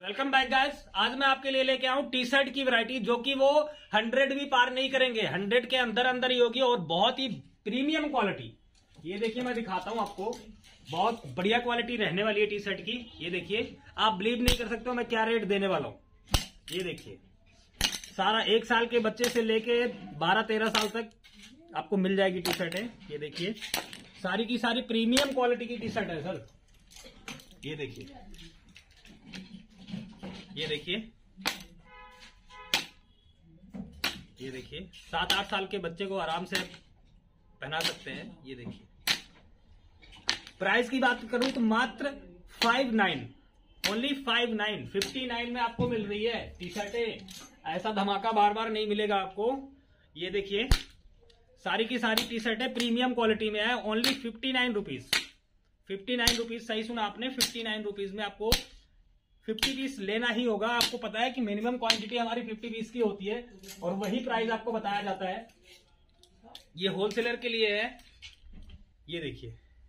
Welcome back guys. आज मैं आपके लिए लेके आऊं टी शर्ट की वैरायटी जो कि वो 100 भी पार नहीं करेंगे, 100 के अंदर अंदर ही होगी और बहुत ही प्रीमियम क्वालिटी। ये देखिए मैं दिखाता हूं आपको, बहुत बढ़िया क्वालिटी रहने वाली है टी शर्ट की। ये देखिए, आप बिलीव नहीं कर सकते हो मैं क्या रेट देने वाला हूं। ये देखिए, सारा 1 साल के बच्चे से लेके 12-13 साल तक आपको मिल जाएगी टी शर्ट है। ये देखिए, सारी की सारी प्रीमियम क्वालिटी की टी शर्ट है सर। ये देखिए, ये देखिए, ये देखिए, 7-8 साल के बच्चे को आराम से पहना सकते हैं। ये देखिए, प्राइस की बात करूं तो मात्र 59, ओनली 59 में आपको मिल रही है टी शर्टें। ऐसा धमाका बार बार नहीं मिलेगा आपको। ये देखिए, सारी की सारी टी शर्टें प्रीमियम क्वालिटी में है, ओनली 59 रुपीज। 59 रुपीज, सही सुना आपने, 59 रुपीज में आपको 50 पीस लेना ही होगा। आपको पता है कि मिनिमम क्वांटिटी हमारी 50 पीस की होती है और वही प्राइस आपको बताया जाता है। ये होलसेलर के लिए है। ये देखिए,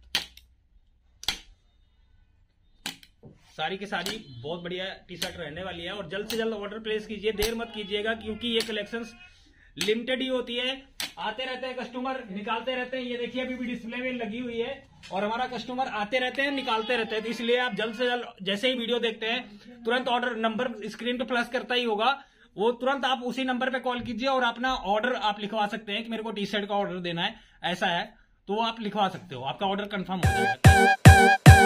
सारी की सारी बहुत बढ़िया टी शर्ट रहने वाली है और जल्द से जल्द ऑर्डर प्लेस कीजिए, देर मत कीजिएगा, क्योंकि ये कलेक्शंस लिमिटेड ही होती है। आते रहते हैं कस्टमर, निकालते रहते हैं। ये देखिए, अभी भी डिस्प्ले में लगी हुई है और हमारा कस्टमर आते रहते हैं, निकालते रहते हैं। तो इसलिए आप जल्द से जल्द जैसे ही वीडियो देखते हैं तुरंत ऑर्डर, नंबर स्क्रीन पे फ्लैश करता ही होगा, वो तुरंत आप उसी नंबर पे कॉल कीजिए और अपना ऑर्डर आप लिखवा सकते हैं कि मेरे को टी शर्ट का ऑर्डर देना है, ऐसा है तो आप लिखवा सकते हो, आपका ऑर्डर कंफर्म हो जाएगा।